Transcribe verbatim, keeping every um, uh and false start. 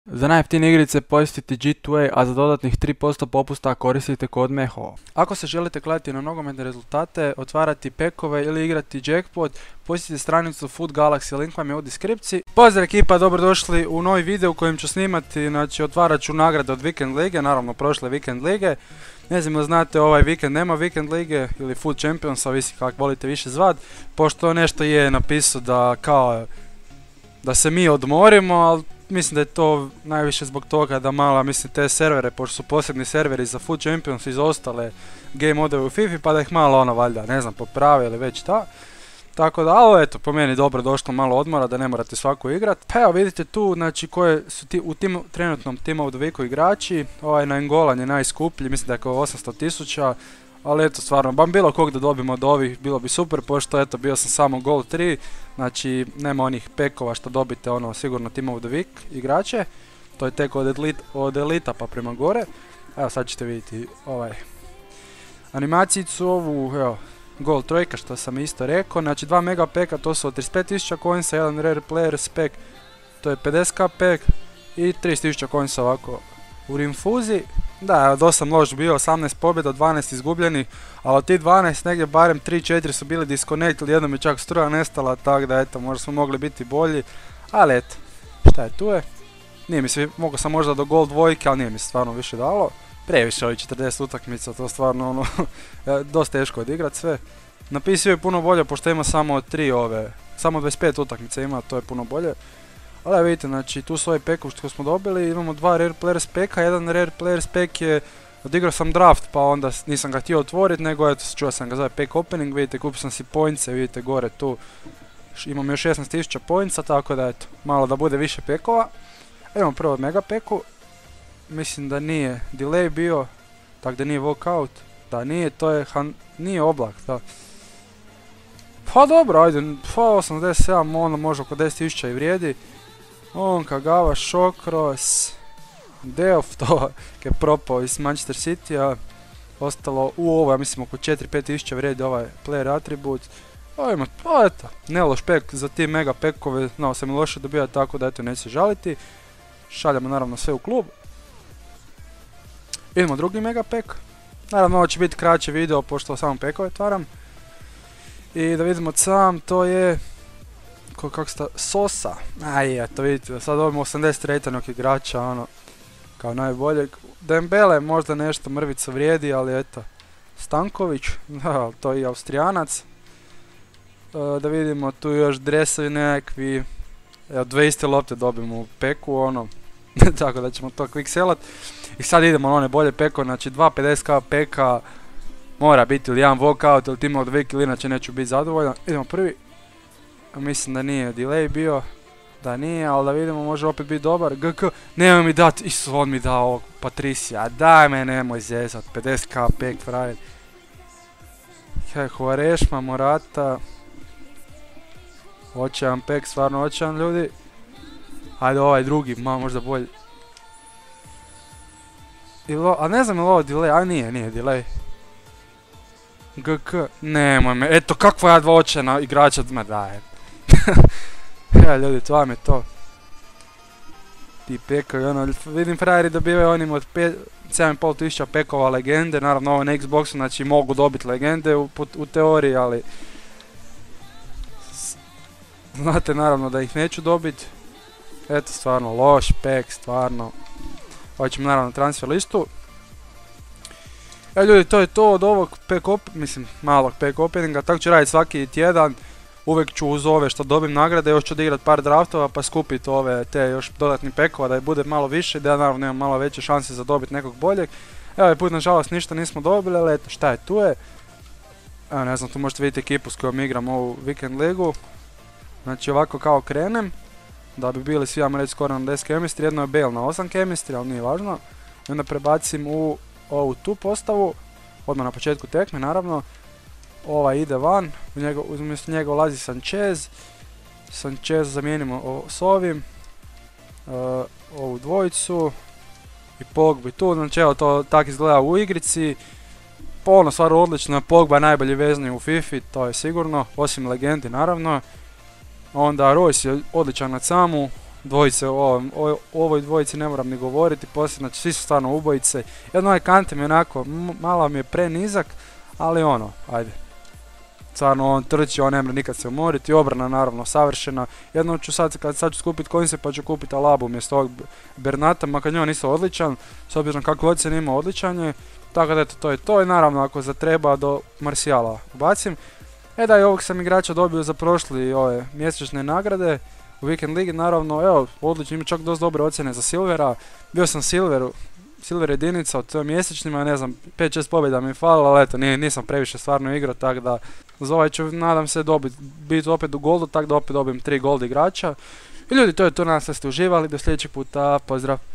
Za najjeftinije igrice posjetite G dva a, a za dodatnih tri posto popusta koristite kod Meho. Ako se želite kladiti na nogometne rezultate, otvarati pekove ili igrati jackpot, posjetite stranicu Food Galaxy, link vam je u deskripciji. Pozdrav ekipa, dobrodošli u novi video u kojem ću snimati, znači otvarat ću nagrade od Weekend Lige, naravno prošle Weekend Lige. Ne znam da znate, ovaj vikend nema Weekend Lige ili Food Champions, ovisi kako volite više zvat, pošto nešto je napisao da kao da se mi odmorimo, ali mislim da je to najviše zbog toga da malo, mislim, te servere, pošto su posebni serveri za Food Champions i za ostale game modove u FIFA, pa da ih malo ono valjda, ne znam, poprave ili već ta. Tako da, ali eto, po meni dobro došlo malo odmora da ne morate svaku igrat. Pa evo vidite tu, znači, koje su ti, u tim, trenutnom Team of the Weeku igrači. Ovaj Nainggolan je najskuplji, mislim da je oko osamsto tisuća. Ali eto, stvarno, bam bilo kog da dobimo od ovih, bilo bi super, pošto eto, bio sam samo Gold tri, znači nema onih pekova što dobite ono sigurno Team of the Week igrače, to je tek od, elite, od elita pa prema gore. Evo sad ćete vidjeti ovaj animacijicu ovu, evo, Gold trojka što sam isto rekao, znači dva mega peka, to su od trideset pet tisuća coinsa, jedan rare player spec, to je pedeset k pek i trideset tisuća coinsa ovako u rinfuzi. Da, dosta sam loš bio, osamnaest pobjeda, dvanaest izgubljenih, ali od tih dvanaest negdje barem tri četiri su bili disconnect ili jednom je čak struja nestala, tako da eto, možda smo mogli biti bolji, ali eto, šta je tu je? Nije mi se, mogao sam možda do Gold dvojke, ali nije mi se stvarno više dalo. Previše ovih četrdeset utakmica, to stvarno ono, dosta teško odigrat sve. Napisio je puno bolje, pošto ima samo tri ove, samo dvadeset pet utakmica ima, to je puno bolje. Ali vidite, znači tu su ovaj pekovi što smo dobili, imamo dva rare player speka, jedan rare player spek je, odigrao sam draft pa onda nisam ga htio otvoriti, nego eto, čuo sam ga zove pack opening, vidite, kupio sam si pointse, vidite gore tu, imam još šesnaest tisuća pointsa, tako da eto, malo da bude više pekova. Imamo prvo mega peku, mislim da nije delay bio, tako da nije walkout, da nije, to je, han, nije oblak, da. Pa dobro, ajde, pa osamdeset sedam, ono može oko deset tisuća i vrijedi. On Kagawa, Shawcross, Delf, to je propao iz Manchester City-a, ostalo u ovo, ja mislim oko četiri pet tisuća vrijedi ovaj player attribute. Ajmo, pa eto, ne loš pek za ti mega pekove, znao sam i loše dobija, tako da eto, neće žaliti. Šaljamo naravno sve u klub. Idemo drugi mega pek. Naravno ovo će biti kraće video, pošto samo pekove otvaram. I da vidimo sam, to je kako sta, Sosa, aj eto vidite, sad dobimo osamdeset rejtanog igrača, ono, kao najboljeg. Dembele možda nešto mrvica vrijedi, ali eto, Stanković, da, to je i Austrijanac. E, da vidimo tu još dresovi nekakvi, evo dve iste lopte dobimo u peku, ono, tako da ćemo to quick sellat. I sad idemo na one bolje pekove, znači dva pedeset k peka, mora biti ili jedan walkout ili Team of the Week ili inače neću biti zadovoljan. Idemo prvi. Mislim da nije delay bio, da nije, ali da vidimo može opet biti dobar. G K, nemoj mi dat, isu on mi dao ovog Patricija, daj me nemoj zezat, pedeset k pek frajer. Huarešma, Morata, očajan pek, stvarno očajan ljudi. Hajde ovaj drugi, malo možda bolji. A ne znam je li ovo delay, a nije, nije delay. G K, nemoj me, eto kakva ja dva očajna igrača, ma daj. Ja ljudi, to vam je to. Ti pekovi, ono, vidim frajeri dobivaju onim od sedam i pol tisuća pekova legende, naravno ovo na Xboxu, znači mogu dobiti legende u, u teoriji, ali znate naravno da ih neću dobiti. Eto, stvarno loš pek, stvarno. Ovo ćemo naravno transfer listu. E ljudi, to je to od ovog pack op, mislim, malog pack openinga, tako ću raditi svaki tjedan. Uvijek ću uz ove što dobim nagrade, još ću odigrat par draftova pa skupiti ove te još dodatni pekova da je bude malo više, da ja naravno imam malo veće šanse za dobiti nekog boljeg. Evo ovaj put nažalost ništa nismo dobili, ali eto šta je tu je. Evo ne znam, tu možete vidjeti ekipu s kojom igram ovu Weekend ligu. Znači ovako kao krenem, da bi bili svi, ajmo reći, skoro na deset chemistry, jedno je Bale na osam chemistry, ali nije važno. I onda prebacim u ovu tu postavu, odmah na početku tekme naravno. Ovaj ide van, umjesto njega ulazi Sanchez. Sanchez zamijenimo s ovim. Uh, ovu dvojicu. I Pogba tu, znači evo to tak izgleda u igrici. Polno stvar odlično, Pogba najbolji vezni u FIFA, to je sigurno, osim legendi naravno. Onda Royce je odličan na samu, dvojice, o, o, o ovoj dvojici ne moram ni govoriti, poslije, znači svi su stvarno ubojice. Jedno ovaj Kante mi onako, malo mi je prenizak, ali ono, ajde. Stvarno on trči, on ne mre nikad se umoriti, obrana naravno savršena. Jedno ću sad, kad sad ću skupiti Coinse pa ću kupiti Alabu umjesto ovog Bernata, makar njoj nisam odličan, s obzirom kakve ocjene ima odličan je. Tako da eto, to je to i naravno ako zatreba do Marcijala ubacim. E da, i ovog sam igrača dobio za prošli ove mjesečne nagrade u Weekend Ligi, naravno, evo, odlično, ima čak dosta dobre ocjene za Silvera. Bio sam Silver, Silver jedinica od mjesečnima, ne znam, pet šest pobjeda mi je falilo, ali eto, nisam previše stvarno igrao, tako da za ovaj ću, nadam se, dobiti, biti opet u goldu, tako da opet dobijem tri gold igrača. I ljudi, to je to, nadam se da ste uživali, do sljedećeg puta, pozdrav!